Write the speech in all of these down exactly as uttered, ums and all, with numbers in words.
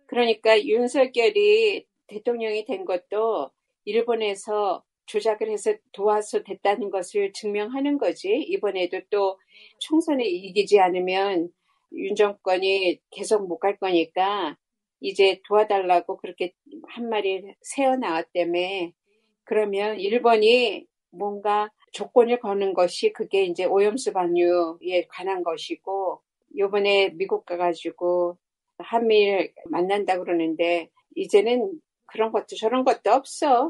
그러니까 윤석열이 대통령이 된 것도 일본에서 조작을 해서 도와서 됐다는 것을 증명하는 거지. 이번에도 또 총선에 이기지 않으면 윤 정권이 계속 못 갈 거니까 이제 도와달라고 그렇게 한 마리 새어 나왔다며. 그러면 일본이 뭔가 조건을 거는 것이 그게 이제 오염수 방류에 관한 것이고, 요번에 미국 가가지고 한미일 만난다 그러는데 이제는 그런 것도 저런 것도 없어.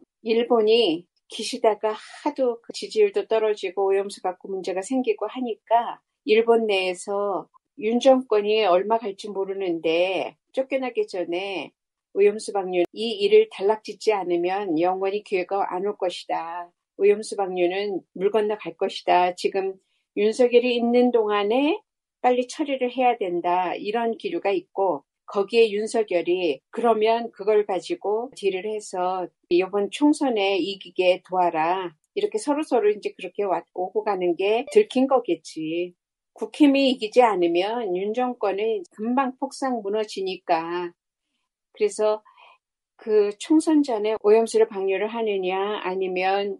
일본이 기시다가 하도 그 지지율도 떨어지고 오염수 갖고 문제가 생기고 하니까 일본 내에서 윤 정권이 얼마 갈지 모르는데 쫓겨나기 전에 오염수 방류 이 일을 단락짓지 않으면 영원히 기회가 안 올 것이다. 오염수 방류는 물 건너 갈 것이다. 지금 윤석열이 있는 동안에 빨리 처리를 해야 된다. 이런 기류가 있고, 거기에 윤석열이 그러면 그걸 가지고 딜을 해서 이번 총선에 이기게 도와라. 이렇게 서로서로 이제 그렇게 오고 가는 게 들킨 거겠지. 국힘이 이기지 않으면 윤 정권은 금방 폭삭 무너지니까. 그래서 그 총선 전에 오염수를 방류를 하느냐 아니면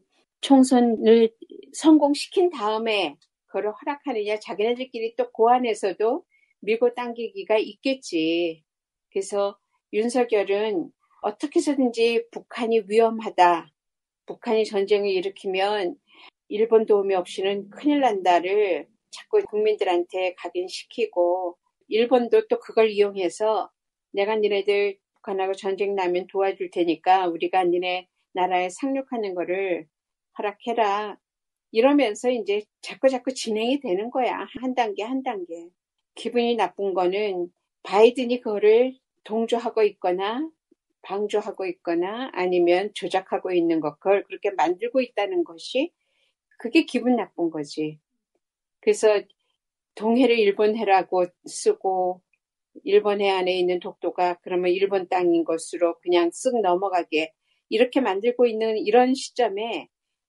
총선을 성공시킨 다음에 그걸 허락하느냐, 자기네들끼리 또 고안에서도 밀고 당기기가 있겠지. 그래서 윤석열은 어떻게 해서든지 북한이 위험하다, 북한이 전쟁을 일으키면 일본 도움이 없이는 큰일 난다를 자꾸 국민들한테 각인시키고, 일본도 또 그걸 이용해서 내가 니네들 북한하고 전쟁 나면 도와줄 테니까 우리가 니네 나라에 상륙하는 거를 허락해라. 이러면서 이제 자꾸 자꾸 진행이 되는 거야. 한 단계 한 단계. 기분이 나쁜 거는 바이든이 그거를 동조하고 있거나 방조하고 있거나 아니면 조작하고 있는 것, 그걸 그렇게 만들고 있다는 것이 그게 기분 나쁜 거지. 그래서 동해를 일본해라고 쓰고 일본 해안에 있는 독도가 그러면 일본 땅인 것으로 그냥 쓱 넘어가게 이렇게 만들고 있는 이런 시점에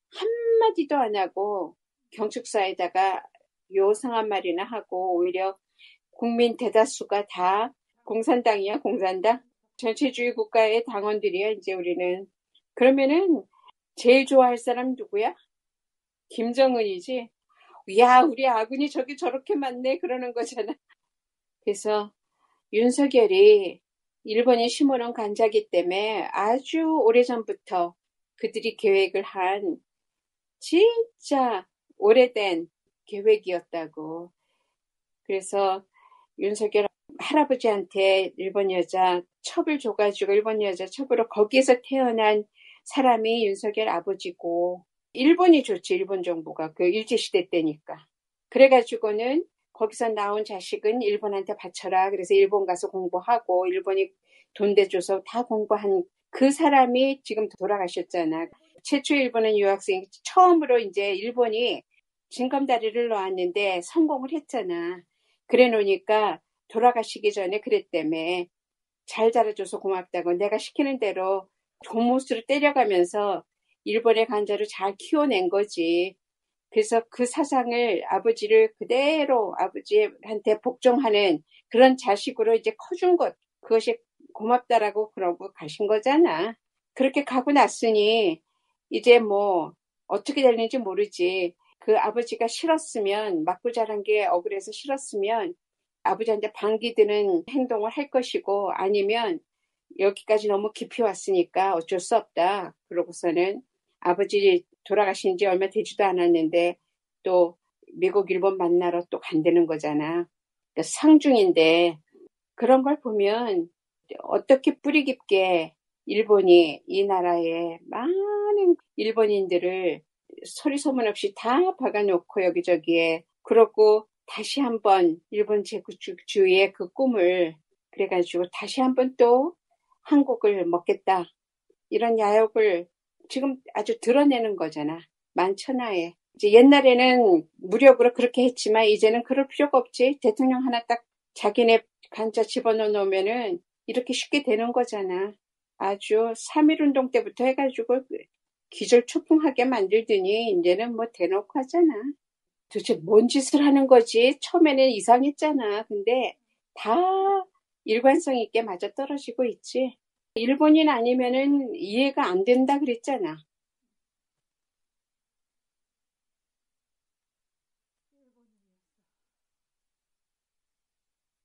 한마디도 안 하고 경축사에다가 요상한 말이나 하고 오히려 국민 대다수가 다 공산당이야, 공산당? 전체주의 국가의 당원들이야, 이제 우리는. 그러면은 제일 좋아할 사람 누구야? 김정은이지? 야, 우리 아군이 저기 저렇게 많네, 그러는 거잖아. 그래서 윤석열이 일본이 심어놓은 간자기 때문에 아주 오래전부터 그들이 계획을 한 진짜 오래된 계획이었다고. 그래서 윤석열 할아버지한테 일본 여자 첩을 줘가지고 일본 여자 첩으로 거기에서 태어난 사람이 윤석열 아버지고, 일본이 줬지, 일본 정부가. 그 일제시대 때니까. 그래가지고는 거기서 나온 자식은 일본한테 바쳐라. 그래서 일본 가서 공부하고 일본이 돈 대줘서 다 공부한 그 사람이 지금 돌아가셨잖아. 최초 일본은 유학생이 처음으로 이제 일본이 징검다리를 놓았는데 성공을 했잖아. 그래 놓으니까 돌아가시기 전에 그랬다며. 잘 자라줘서 고맙다고. 내가 시키는 대로 조모수를 때려가면서 일본의 간자를 잘 키워낸 거지. 그래서 그 사상을 아버지를 그대로 아버지한테 복종하는 그런 자식으로 이제 커준 것. 그것이 고맙다라고 그러고 가신 거잖아. 그렇게 가고 났으니 이제 뭐 어떻게 될는지 모르지. 그 아버지가 싫었으면, 맞고 자란 게 억울해서 싫었으면 아버지한테 반기 드는 행동을 할 것이고, 아니면 여기까지 너무 깊이 왔으니까 어쩔 수 없다. 그러고서는 아버지 돌아가신 지 얼마 되지도 않았는데 또 미국 일본 만나러 또 간다는 거잖아. 그러니까 상중인데 그런 걸 보면 어떻게 뿌리 깊게 일본이 이 나라에 많은 일본인들을 소리 소문 없이 다 박아놓고 여기저기에, 그러고 다시 한번 일본 제국주의의 그 꿈을 그래가지고 다시 한번 또 한국을 먹겠다, 이런 야욕을 지금 아주 드러내는 거잖아. 만천하에. 이제 옛날에는 무력으로 그렇게 했지만 이제는 그럴 필요가 없지. 대통령 하나 딱 자기네 간자 집어넣어 놓으면은 이렇게 쉽게 되는 거잖아. 아주 삼일운동 때부터 해가지고 기절초풍하게 만들더니 이제는 뭐 대놓고 하잖아. 도대체 뭔 짓을 하는 거지? 처음에는 이상했잖아. 근데 다 일관성 있게 맞아 떨어지고 있지. 일본인 아니면은 이해가 안 된다 그랬잖아.